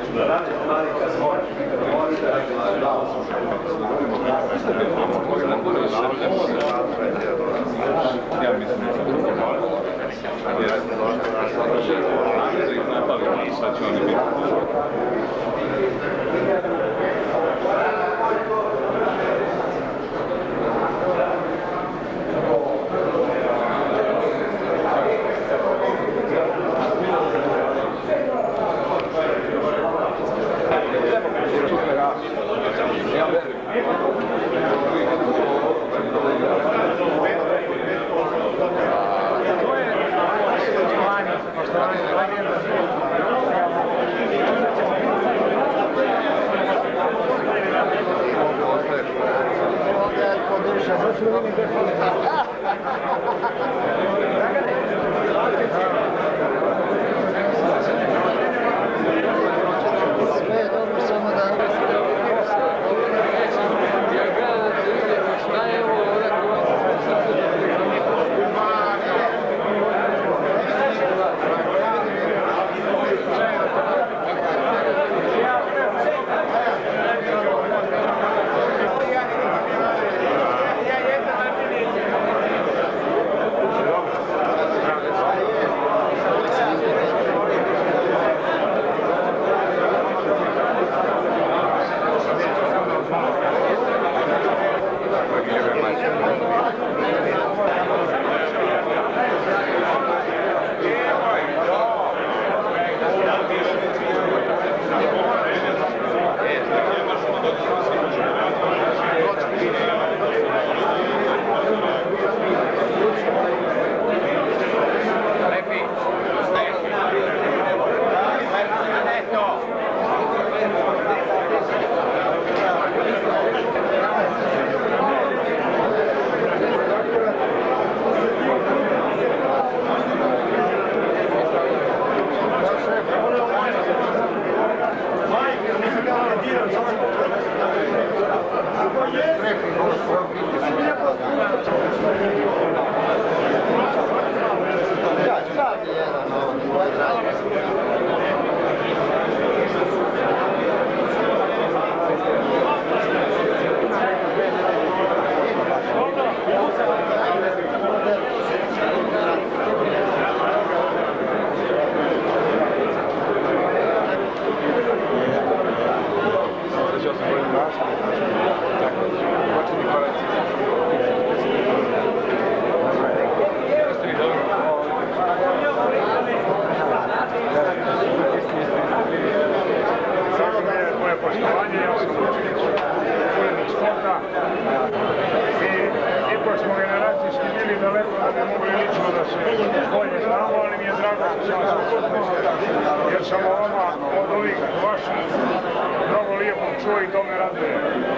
Jer sam o vama od ovih vaših mnogo lijepo čuo i to me raduje.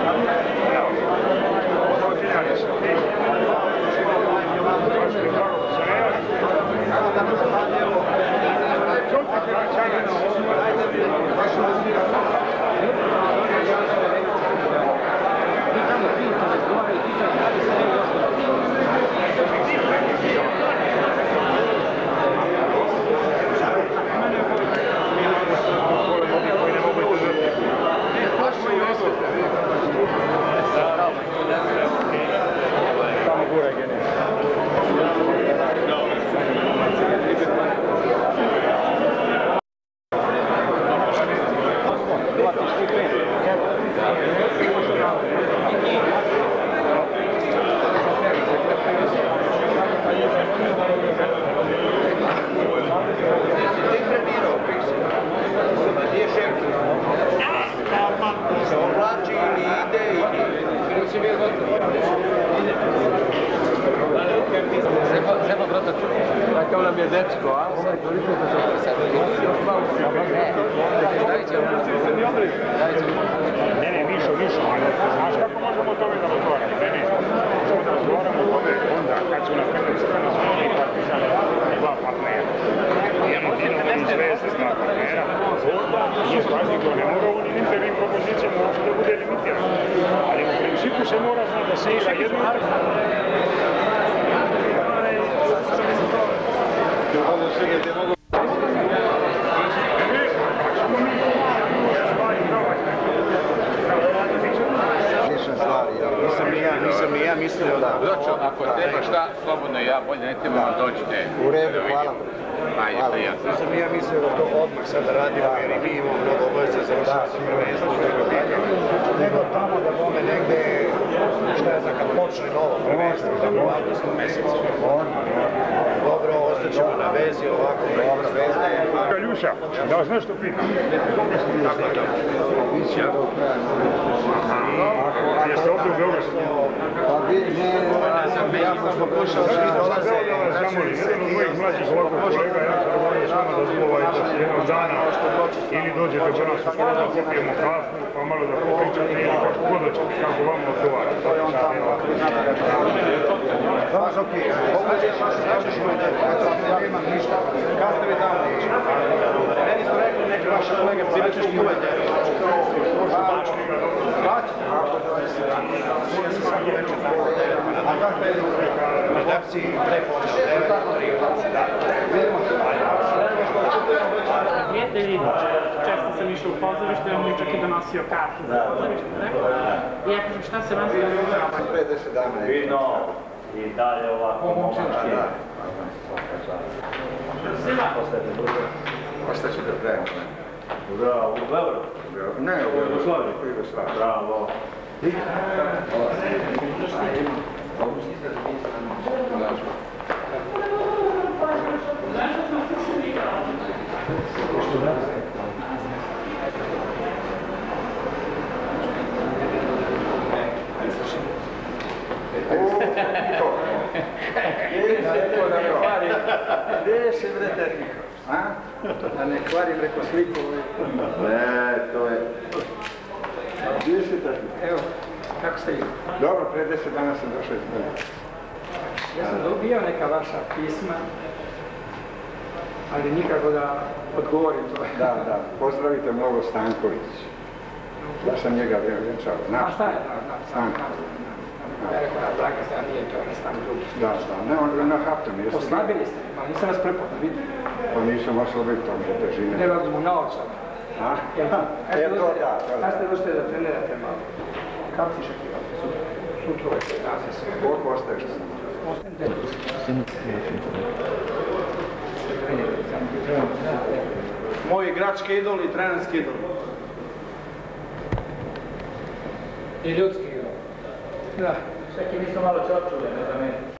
Evo, potinjali se ti. Došli kako se ne javi. Čutite na čanac. Takav nam je dečko, a? Ne, Mišo, znaš kako možemo to da razgovaramo? Ne, možemo da razgovaramo o tome onda kad su na primjer Crvena Zvezda i Partizan dva partnera. Imamo Dinamo i Zvezda dva partnera. Nije važno to, ne mora u internim propozicijama uopšte da bude limitiran. Ali u principu se mora znati da se igra jednu mislio da... Zočo, ako treba šta, slobodno ja, bolje ne trebamo dođite. U redu, hvala. Ajde, prijatno. Sam ja mislio da to odmah sada radimo, jer i mi imamo mnogo obaveza za završati prvenstvo, nego tamo da bome negde, šta je za kad počne novo prvenstvo, da u avgustu mjesecu. Dobro, ostaćemo na vezi ovako, preko zvezde. Kaljuša, da vas nešto pitam. Jeste ovdje u Beogradu? Pa vi, ja sam pokušao svi dolaze. Jedan od mojih mlađih ovako kolega, ja sam govorio s vama da zbogajte jednog dana ili dođete do nas u školu da popijemo kafu, pa malo da popričate ili kako god hoćete, kako vam odgovara. To je on tamo, ako vi znate da ćemo. Baš ok, ja nemam ništa. Kad ste vi tamo? Meni su rekli neki vaši kolega, psihički uvede. A kako je redakciji prepočeo? Prijatelji, često sam išao u pozorište, on mi čak i donosio kartu za pozorište. I ja kažem, šta se vam se dešava? Pre 10 dana. Vino i dalje ovako momački. Svima. Pa šta ćete pravimo? U Beogradu? Ne, u Jugoslaviji. Bravo. Gdje se bre tehnika? A ne kvari preko sliku. Ne, to je... Gdje si tehnika? Evo, kako ste ih? Dobro, pre 10 dana sam došao iz Beograda. Ja sam dobio neka vaša pisma, ali nikako da odgovorim to. Da, pozdravite Mnogo Stanković. Ja sam njega vjenčao. A šta je? Ja rekao, Blanka se, a nije to, ne stan drugi. Da, ne, on na haptom jeste. Oslabili ste, ali nisam vas prepoznao, vidite. Pa nisam oslabio tom do težine. Treba mu naočara. A? To da. Kad ste došli da trenirate malo? Kako ti šakivate? Sutra uvek se nazi sve. Koliko ostaješ sam? Moj igrački idol i trenerski idol. I ljudski idol. Da. Čekaj, mi smo malo čočuli, ne za meni.